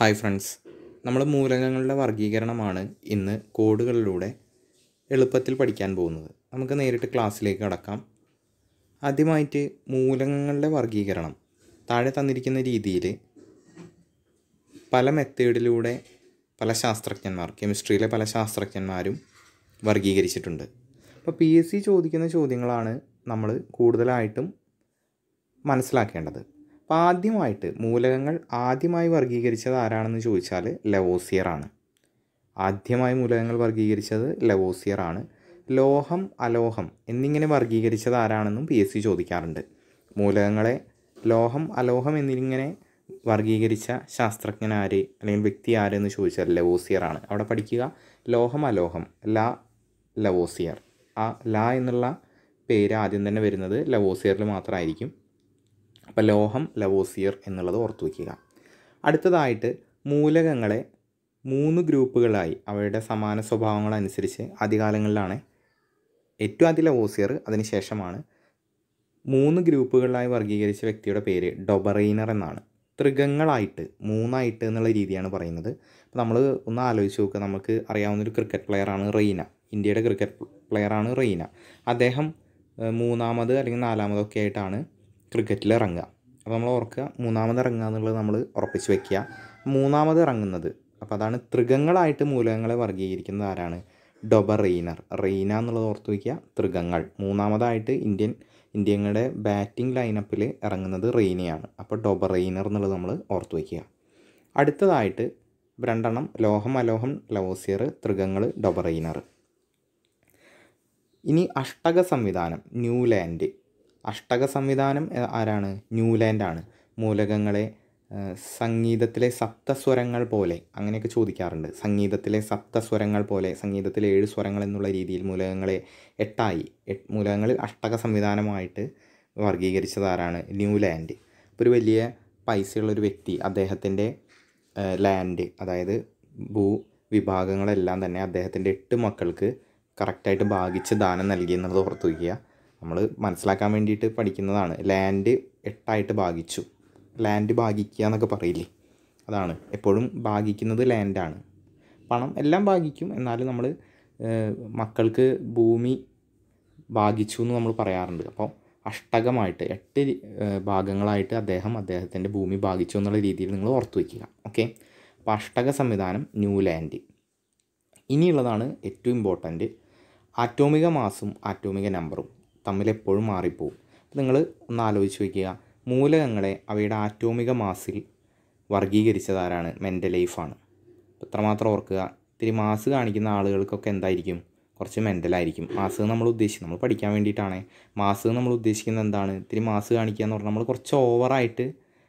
Hi friends, നമ്മൾ മൂലകങ്ങളുടെ വർഗീകരണമാണ് ഇന്ന് കോഡുകളിലൂടെ എളുപ്പത്തിൽ പഠിക്കാൻ പോകുന്നത്. നമുക്ക് നേരിട്ട് ക്ലാസ്സിലേക്ക് കടക്കാം. ആദ്യമായിട്ട് മൂലകങ്ങളുടെ വർഗീകരണം താഴെ തന്നിരിക്കുന്ന രീതിയിൽ പല മെത്തേഡിലൂടെ പല ശാസ്ത്രജ്ഞന്മാർ, കെമിസ്ട്രിയിലെ പല ശാസ്ത്രജ്ഞന്മാരും വർഗീകരിച്ചിട്ടുണ്ട്. അപ്പോൾ PSC ചോദിക്കുന്ന ചോദ്യങ്ങളാണ് നമ്മൾ കൂടുതലായിട്ടും മനസ്സിലാക്കേണ്ടത്. അപ്പോൾ ആദ്യമായിട്ട് മൂലകങ്ങൾ ആദ്യമായി വർഗീകരിച്ചത് ആരാണെന്ന് ചോദിച്ചാൽ ലവോസിയർ ആണ്. ആദ്യമായി മൂലകങ്ങൾ വർഗീകരിച്ചത് ലവോസിയർ ആണ്. ലോഹം, അലോഹം എന്നിങ്ങനെ വർഗീകരിച്ചത് ആരാണെന്നും PSC ചോദിക്കാറുണ്ട്. മൂലകങ്ങളെ ലോഹം, അലോഹം എന്നിങ്ങനെ വർഗീകരിച്ച ശാസ്ത്രജ്ഞനാര് അല്ലെങ്കിൽ വ്യക്തി ആരെന്ന് ചോദിച്ചാൽ ലവോസിയർ ആണ്. അവിടെ പഠിക്കുക, ലോഹം, അലോഹം, ലവോസിയർ. ആ എന്നുള്ള പേര് ആദ്യം തന്നെ വരുന്നത് ലവോസിയറിൽ മാത്രമായിരിക്കും. അപ്പോൾ ലോഹം, ലവോസിയർ എന്നുള്ളത് ഓർത്തു വയ്ക്കുക. അടുത്തതായിട്ട് മൂലകങ്ങളെ 3 ഗ്രൂപ്പുകളായി അവയുടെ സമാന സ്വഭാവങ്ങളനുസരിച്ച് ആദ്യകാലങ്ങളിലാണ്, ഏറ്റവും ആദ്യം ലവോസിയർ, അതിനുശേഷമാണ് 3 ഗ്രൂപ്പുകളിലായി വർഗീകരിച്ച വ്യക്തിയുടെ പേര് ഡൊബറൈനർ എന്നാണ്. ത്രികങ്ങളായിട്ട് 3 എന്നുള്ള രീതിയാണ് പറയുന്നത്. അപ്പോൾ നമ്മൾ ഒന്ന് ആലോചിച്ച് നോക്കുക. നമുക്ക് അറിയാവുന്നൊരു ക്രിക്കറ്റ് പ്ലെയറാണ് റെയ്ന. ഇന്ത്യയുടെ ക്രിക്കറ്റ് പ്ലെയറാണ് റെയ്ന. അദ്ദേഹം 3ാമത് അല്ലെങ്കിൽ 4ാമതൊക്കെ ആയിട്ടാണ് ക്രിക്കറ്റിൽ ഇറങ്ങുക. അപ്പോൾ നമ്മൾ ഓർക്കുക, 3ാമത് ഇറങ്ങുക എന്നുള്ളത് നമ്മൾ ഉറപ്പിച്ച് വെക്കുക. 3ാമത് ഇറങ്ങുന്നത്, അപ്പോൾ അതാണ് ത്രികങ്ങളായിട്ട് മൂലകങ്ങളെ വർഗീകരിക്കുന്നത് ആരാണ്? ഡൊബറൈനർ. റെയ്ന എന്നുള്ളത് ഓർത്ത് വയ്ക്കുക. ത്രികങ്ങൾ 3ാമതായിട്ട് ഇന്ത്യയുടെ ബാറ്റിംഗ് ലൈനപ്പിൽ ഇറങ്ങുന്നത് റെയ്നയാണ്. അപ്പോൾ ഡൊബറൈനർ എന്നുള്ളത് നമ്മൾ ഓർത്ത് വയ്ക്കുക. അടുത്തതായിട്ട് 2 ലോഹം, അലോഹം, ലവോസിയർ, ത്രികങ്ങൾ, ഡൊബറൈനർ. ഇനി അഷ്ടക സംവിധാനം, ന്യൂലാൻഡ്. അഷ്ടക സംവിധാനം ആരാണ്? ന്യൂലാൻഡാണ്. മൂലകങ്ങളെ സംഗീതത്തിലെ സപ്തസ്വരങ്ങൾ പോലെ അങ്ങനെയൊക്കെ ചോദിക്കാറുണ്ട്. സംഗീതത്തിലെ സപ്തസ്വരങ്ങൾ പോലെ, സംഗീതത്തിലെ 7 സ്വരങ്ങൾ എന്നുള്ള രീതിയിൽ മൂലകങ്ങളെ 8 മൂലകങ്ങളിൽ അഷ്ടക സംവിധാനമായിട്ട് വർഗീകരിച്ചത് ആരാണ്? ന്യൂലാൻഡ്. ഇപ്പോൾ ഒരു വലിയ പൈസയുള്ളൊരു വ്യക്തി അദ്ദേഹത്തിൻ്റെ ലാൻഡ്, അതായത് ഭൂവിഭാഗങ്ങളെല്ലാം തന്നെ അദ്ദേഹത്തിൻ്റെ 8 മക്കൾക്ക് കറക്റ്റായിട്ട് ഭാഗിച്ച് ദാനം നൽകി എന്നുള്ളത് ഓർത്ത് വയ്ക്കുക. നമ്മൾ മനസ്സിലാക്കാൻ വേണ്ടിയിട്ട് പഠിക്കുന്നതാണ്. ലാൻഡ് 8 ഭാഗിച്ചു. ലാൻഡ് ഭാഗിക്കുക എന്നൊക്കെ പറയില്ലേ, അതാണ്. എപ്പോഴും ഭാഗിക്കുന്നത് ലാൻഡാണ്. പണം എല്ലാം ഭാഗിക്കും, എന്നാലും നമ്മൾ മക്കൾക്ക് ഭൂമി ഭാഗിച്ചു എന്ന് നമ്മൾ പറയാറുണ്ട്. അപ്പോൾ അഷ്ടകമായിട്ട് 8 ഭാഗങ്ങളായിട്ട് അദ്ദേഹത്തിൻ്റെ ഭൂമി ഭാഗിച്ചു എന്നുള്ള രീതിയിൽ നിങ്ങൾ ഓർത്ത് വയ്ക്കുക. ഓക്കെ. അപ്പോൾ അഷ്ടക സംവിധാനം, ന്യൂലാൻഡ്. ഇനിയുള്ളതാണ് ഏറ്റവും ഇമ്പോർട്ടൻറ്റ്. ആറ്റോമിക മാസും ആറ്റോമിക നമ്പറും തമ്മിലെപ്പോഴും മാറിപ്പോവും. അപ്പോൾ നിങ്ങൾ ഒന്ന് ആലോചിച്ച് വയ്ക്കുക, മൂലകങ്ങളെ അവയുടെ ആറ്റോമിക മാസിൽ വർഗീകരിച്ചത് ആരാണ്? മെൻ്റലൈഫാണ്. ഇത്രമാത്രം ഓർക്കുക. ഇത്തിരി മാസ് കാണിക്കുന്ന ആളുകൾക്കൊക്കെ എന്തായിരിക്കും? കുറച്ച് മെൻ്റലായിരിക്കും. മാസ് നമ്മൾ പഠിക്കാൻ വേണ്ടിയിട്ടാണ്. മാസ് നമ്മൾ ഉദ്ദേശിക്കുന്നത് എന്താണ്? ഇത്തിരി മാസ് കാണിക്കുക എന്ന് പറഞ്ഞാൽ നമ്മൾ കുറച്ച് ഓവറായിട്ട്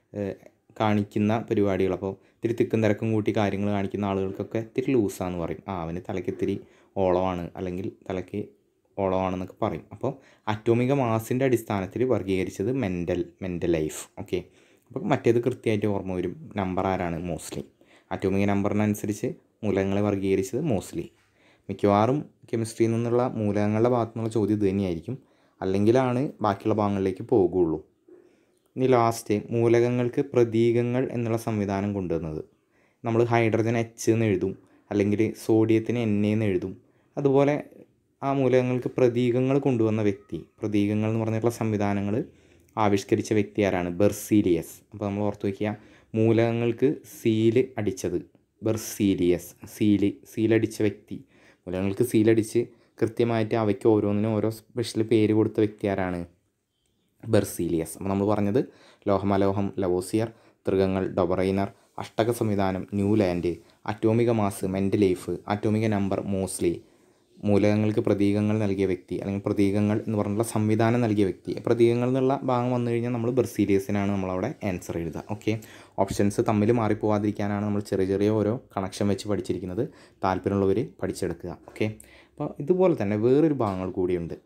കാണിക്കുന്ന പരിപാടികൾ. അപ്പോൾ ഇത്തിരി തിക്കും തിരക്കും കൂട്ടി കാര്യങ്ങൾ കാണിക്കുന്ന ആളുകൾക്കൊക്കെ ഇത്തിരി ലൂസാന്ന് പറയും. അവന് തലയ്ക്ക് ഇത്തിരി ഓളമാണ്, അല്ലെങ്കിൽ തലയ്ക്ക് ഓളമാണെന്നൊക്കെ പറയും. അപ്പോൾ ആറ്റോമിക മാസിൻ്റെ അടിസ്ഥാനത്തിൽ വർഗീകരിച്ചത് മെൻ്റലൈഫ്. ഓക്കെ. അപ്പോൾ മറ്റേത് കൃത്യമായിട്ട് ഓർമ്മ വരും. നമ്പർ ആരാണ്? മോസ്ലി. ആറ്റോമിക നമ്പറിനനുസരിച്ച് മൂലകങ്ങളെ വർഗീകരിച്ചത് മോസ്ലി. മിക്കവാറും കെമിസ്ട്രിയിൽ നിന്നുള്ള മൂലകങ്ങളുടെ ഭാഗത്തു നിന്നുള്ള ചോദ്യം ഇത് തന്നെയായിരിക്കും, അല്ലെങ്കിലാണ് ബാക്കിയുള്ള ഭാഗങ്ങളിലേക്ക് പോകുള്ളൂ. ഇനി ലാസ്റ്റ്, മൂലകങ്ങൾക്ക് പ്രതീകങ്ങൾ എന്നുള്ള സംവിധാനം കൊണ്ടുവന്നത്. നമ്മൾ ഹൈഡ്രജൻ H എന്ന് എഴുതും, അല്ലെങ്കിൽ സോഡിയത്തിന് Na എന്ന് എഴുതും. അതുപോലെ ആ മൂലകങ്ങൾക്ക് പ്രതീകങ്ങൾ കൊണ്ടുവന്ന വ്യക്തി, പ്രതീകങ്ങൾ എന്ന് പറഞ്ഞിട്ടുള്ള സംവിധാനങ്ങൾ ആവിഷ്കരിച്ച വ്യക്തി ആരാണ്? ബെർസീലിയസ്. അപ്പോൾ നമ്മൾ ഓർത്ത് വയ്ക്കുക, മൂലകങ്ങൾക്ക് സീല് അടിച്ചത് ബെർസീലിയസ്. സീലടിച്ച വ്യക്തി, മൂലകങ്ങൾക്ക് സീലടിച്ച് കൃത്യമായിട്ട് അവയ്ക്ക് ഓരോന്നിനും ഓരോ സ്പെഷ്യൽ പേര് കൊടുത്ത വ്യക്തി ആരാണ്? ബെർസീലിയസ്. അപ്പോൾ നമ്മൾ പറഞ്ഞത് ലോഹം, അലോഹം, ലവോസിയർ, ത്രികങ്ങൾ, ഡൊബറൈനർ, അഷ്ടക സംവിധാനം, ന്യൂലാൻഡ്, ആറ്റോമിക മാസ് മെൻ്റലൈഫ്, ആറ്റോമിക നമ്പർ മോസ്ലി, മൂലകങ്ങൾക്ക് പ്രതീകങ്ങൾ നൽകിയ വ്യക്തി, അല്ലെങ്കിൽ പ്രതീകങ്ങൾ എന്ന് പറഞ്ഞിട്ടുള്ള സംവിധാനം നൽകിയ വ്യക്തി. പ്രതീകങ്ങൾ എന്നുള്ള ഭാഗം വന്നു കഴിഞ്ഞാൽ നമ്മൾ ബെർസീലിയസിനാണ് നമ്മളവിടെ ആൻസർ എഴുതുക. ഓക്കെ. ഓപ്ഷൻസ് തമ്മിൽ മാറിപ്പോവാതിരിക്കാനാണ് നമ്മൾ ചെറിയ ഓരോ കണക്ഷൻ വെച്ച് പഠിച്ചിരിക്കുന്നത്. താല്പര്യമുള്ളവർ പഠിച്ചെടുക്കുക. ഓക്കെ. അപ്പോൾ ഇതുപോലെ തന്നെ വേറൊരു ഭാഗങ്ങൾ കൂടിയുണ്ട്.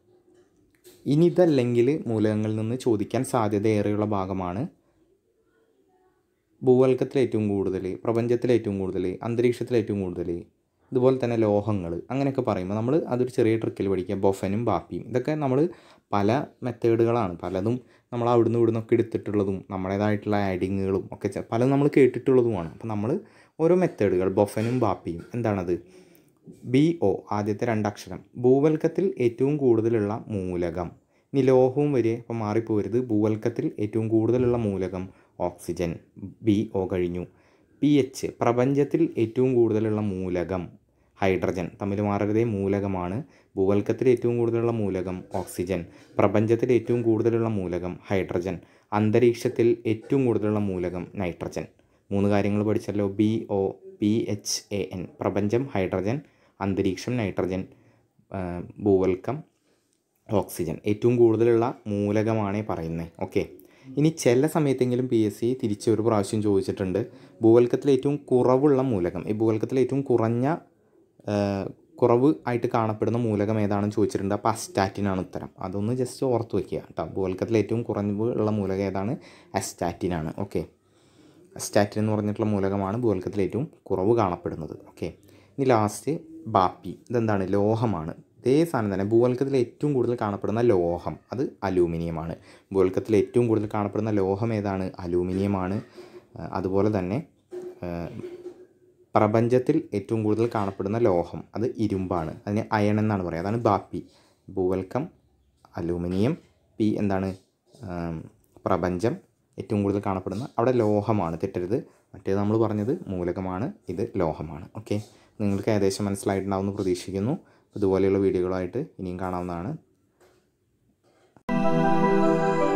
ഇനി ഇതല്ലെങ്കിൽ മൂലകങ്ങളിൽ നിന്ന് ചോദിക്കാൻ സാധ്യതയേറെയുള്ള ഭാഗമാണ് ഭൂവൽക്കത്തിലേറ്റവും കൂടുതൽ, പ്രപഞ്ചത്തിലേറ്റവും കൂടുതൽ, അന്തരീക്ഷത്തിലേറ്റവും കൂടുതൽ, ഇതുപോലെ തന്നെ ലോഹങ്ങൾ, അങ്ങനെയൊക്കെ പറയുമ്പോൾ നമ്മൾ അതൊരു ചെറിയ ട്രിക്കിൽ പഠിക്കുക. ബൊഫനും ബാപ്പിയും, ഇതൊക്കെ നമ്മൾ പല മെത്തേഡുകളാണ്. പലതും നമ്മൾ അവിടുന്ന് ഇവിടുന്നൊക്കെ എടുത്തിട്ടുള്ളതും നമ്മുടേതായിട്ടുള്ള ആഡിങ്ങുകളും ഒക്കെ പലതും നമ്മൾ കേട്ടിട്ടുള്ളതുമാണ്. അപ്പോൾ നമ്മൾ ഓരോ മെത്തേഡുകൾ ബൊഫനും ബാപ്പിയും എന്താണത്? BO ആദ്യത്തെ 2 അക്ഷരം ഭൂവൽക്കത്തിൽ ഏറ്റവും കൂടുതലുള്ള മൂലകം. ഇനി ലോഹവും വരെ അപ്പോൾ മാറിപ്പോരുത്. ഭൂവൽക്കത്തിൽ ഏറ്റവും കൂടുതലുള്ള മൂലകം ഓക്സിജൻ, BO കഴിഞ്ഞു. PH പ്രപഞ്ചത്തിൽ ഏറ്റവും കൂടുതലുള്ള മൂലകം ഹൈഡ്രജൻ. തമ്മിൽ മാറരുതേ, മൂലകമാണ്. ഭൂവൽക്കത്തിൽ ഏറ്റവും കൂടുതലുള്ള മൂലകം ഓക്സിജൻ, പ്രപഞ്ചത്തിൽ ഏറ്റവും കൂടുതലുള്ള മൂലകം ഹൈഡ്രജൻ, അന്തരീക്ഷത്തിൽ ഏറ്റവും കൂടുതലുള്ള മൂലകം നൈട്രജൻ. 3 കാര്യങ്ങൾ പഠിച്ചല്ലോ. BO PHAN പ്രപഞ്ചം ഹൈഡ്രജൻ, അന്തരീക്ഷം നൈട്രജൻ, ഭൂവൽക്കം ഓക്സിജൻ. ഏറ്റവും കൂടുതലുള്ള മൂലകമാണേ പറയുന്നത്. ഓക്കെ. ഇനി ചില സമയത്തെങ്കിലും PSC തിരിച്ച് ഒരു പ്രാവശ്യം ചോദിച്ചിട്ടുണ്ട്, ഭൂവൽക്കത്തിൽ ഏറ്റവും കുറവുള്ള മൂലകം, ഈ ഭൂവൽക്കത്തിൽ ഏറ്റവും കുറവ് ആയിട്ട് കാണപ്പെടുന്ന മൂലകം ഏതാണെന്ന് ചോദിച്ചിട്ടുണ്ട്. അപ്പോൾ അസ്റ്റാറ്റിനാണ് ഉത്തരം. അതൊന്ന് ജസ്റ്റ് ഓർത്ത് വയ്ക്കുക കേട്ടോ. ഭൂവൽക്കത്തിൽ ഏറ്റവും കുറവ് ഉള്ള മൂലകം ഏതാണ്? അസ്റ്റാറ്റിനാണ്. ഓക്കെ. അസ്റ്റാറ്റിൻ എന്ന് പറഞ്ഞിട്ടുള്ള മൂലകമാണ് ഭൂവൽക്കത്തിൽ ഏറ്റവും കുറവ് കാണപ്പെടുന്നത്. ഓക്കെ. ഇനി ലാസ്റ്റ് ബാപ്പി. ഇതെന്താണ്? ലോഹമാണ്. ഇതേ സാധനം തന്നെ. ഭൂവൽക്കത്തിൽ ഏറ്റവും കൂടുതൽ കാണപ്പെടുന്ന ലോഹം അത് അലൂമിനിയമാണ്. ഭൂവൽക്കത്തിൽ ഏറ്റവും കൂടുതൽ കാണപ്പെടുന്ന ലോഹം ഏതാണ്? അലൂമിനിയമാണ്. അതുപോലെ തന്നെ പ്രപഞ്ചത്തിൽ ഏറ്റവും കൂടുതൽ കാണപ്പെടുന്ന ലോഹം അത് ഇരുമ്പാണ്. അതിന് അയൺ എന്നാണ് പറയുക. അതാണ് ബാപ്പി. ഭൂവൽക്കം അലൂമിനിയം, പി എന്താണ്? പ്രപഞ്ചം ഏറ്റവും കൂടുതൽ കാണപ്പെടുന്ന അവിടെ ലോഹമാണ്, തെറ്റരുത്. മറ്റേത് നമ്മൾ പറഞ്ഞത് മൂലകമാണ്, ഇത് ലോഹമാണ്. ഓക്കെ. നിങ്ങൾക്ക് ഏകദേശം മനസ്സിലായിട്ടുണ്ടാവുമെന്ന് പ്രതീക്ഷിക്കുന്നു. ഇതുപോലെയുള്ള വീഡിയോകളായിട്ട് ഇനിയും കാണാവുന്നതാണ്.